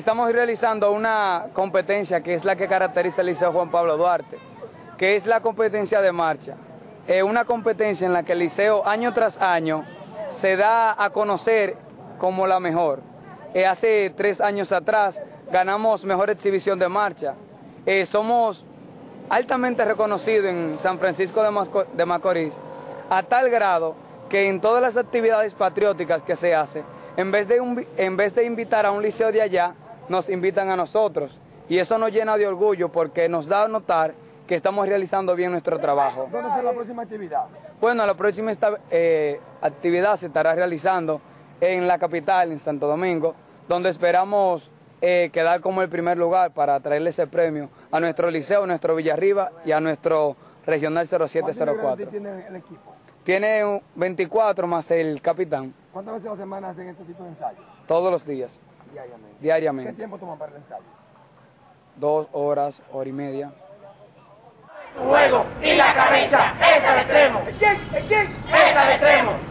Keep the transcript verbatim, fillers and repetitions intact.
estamos realizando una competencia que es la que caracteriza el Liceo Juan Pablo Duarte, que es la competencia de marcha. Es una competencia en la que el liceo año tras año se da a conocer como la mejor. Eh, hace tres años atrás ganamos mejor exhibición de marcha. Eh, somos altamente reconocidos en San Francisco de, Masco de Macorís, a tal grado que en todas las actividades patrióticas que se hace, en vez, de un, en vez de invitar a un liceo de allá, nos invitan a nosotros. Y eso nos llena de orgullo porque nos da a notar que estamos realizando bien nuestro trabajo. ¿Dónde será la próxima actividad? Bueno, la próxima esta, eh, actividad se estará realizando en la capital, en Santo Domingo, donde esperamos eh, quedar como el primer lugar para traerle ese premio a nuestro liceo, a nuestro Villarriba y a nuestro regional cero siete cero cuatro. ¿Cuántos integrantes tiene el equipo? Tiene veinticuatro más el capitán. ¿Cuántas veces a la semana hacen este tipo de ensayos? Todos los días. Diariamente. Diariamente. ¿Qué tiempo toman para el ensayo? Dos horas, hora y media. Juego y la cabeza es al extremo. ¿El quién? ¿El quién? Es al extremo.